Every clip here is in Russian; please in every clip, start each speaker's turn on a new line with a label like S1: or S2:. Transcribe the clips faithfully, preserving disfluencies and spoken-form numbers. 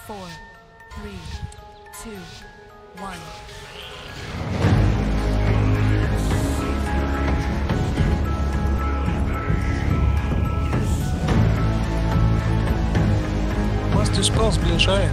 S1: four, three, two, one.
S2: Вас диспел сближает.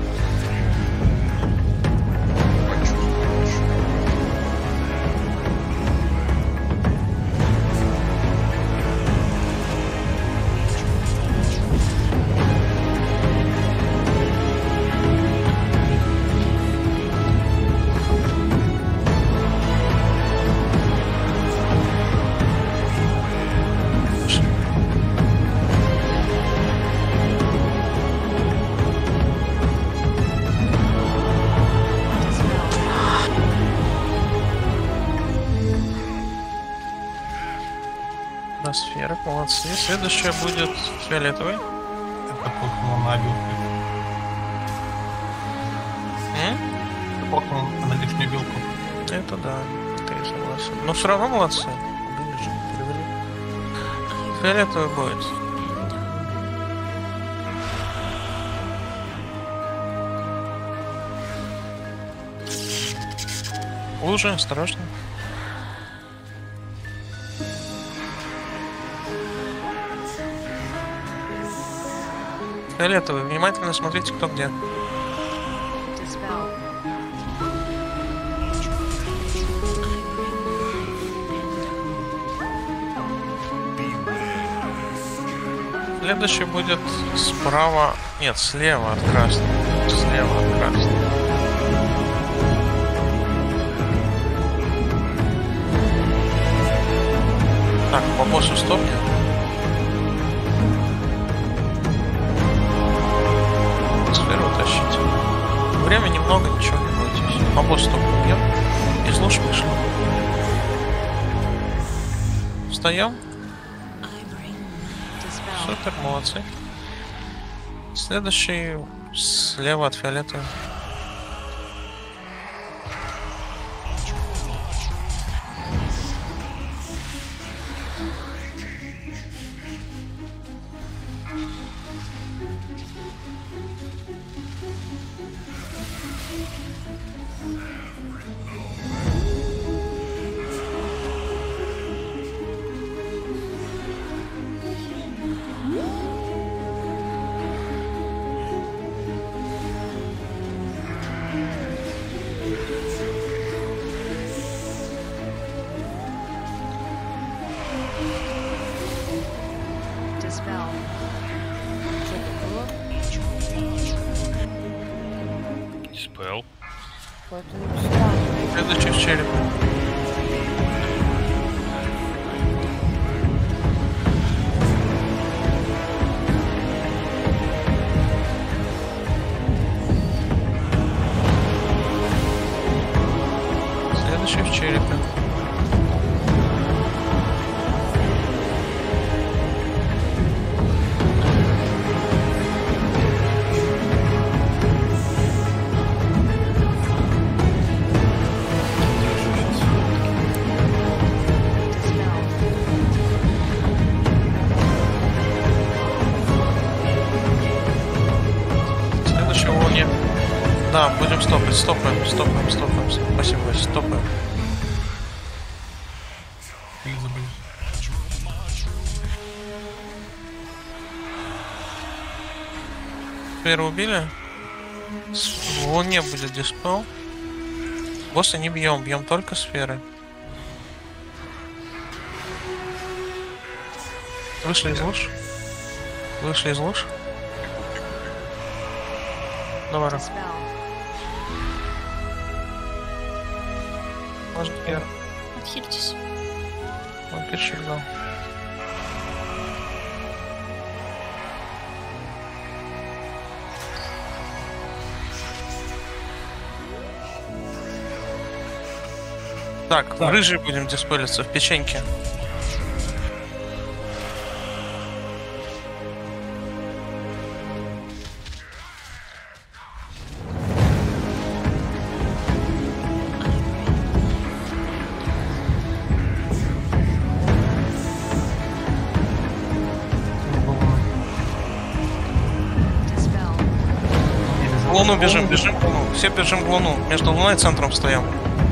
S2: Сфера, молодцы. Следующая будет фиолетовый.
S3: Это похоже на обилку. Это похоже на лишнюю белку.
S2: Это да, это я согласен. Но все равно молодцы. Ближе, привели. Фиолетовый будет. Лужи, осторожно. Фиолетовый, внимательно смотрите, кто где. Следующий будет справа, нет, слева от красного. Слева от красного. Так, по боссу стопни. Тащить. Времени много, ничего не бойтесь. По боссу только убьем. Из луж вышли. Встаем. Супер, молодцы. Следующий слева от фиолетового.
S3: Диспел.
S2: Следующий в череп. Следующий в черепе. Да, будем стопать, стопаем, стопаем, стопаем. Спасибо, стопаем. Сферу убили. В луне будет диспел. Босса не бьем, бьем только сферы. Вышли из луж. Вышли из луж. Давай, раз. Может, первый.
S4: Отхилитесь.
S2: Вампирщик дал. Так, в рыжий будем диспелиться, в печеньке. В Луну бежим, бежим в Луну. Все бежим в Луну. Между Луной и центром стоим.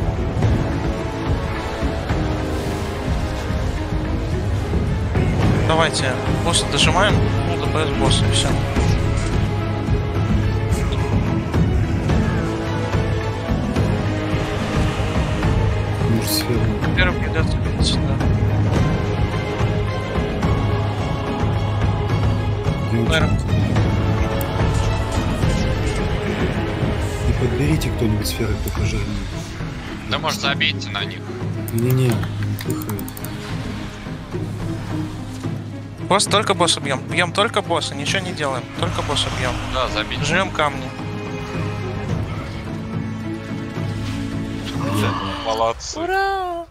S2: Давайте, босса дожимаем. Ну, ДПС босса и все.
S4: Может, сферу.
S2: Первый придется бить сюда. Наверное.
S4: И подберите кто-нибудь сферы, кто пожирнее.
S5: Да может забейте на них.
S4: Не-не, пыхает.
S2: Босс, только босса бьем. Бьем только босса, ничего не делаем. Только босса бьем.
S5: Да, забейте.
S2: Жмем камни.
S5: Молодцы.
S2: Ура!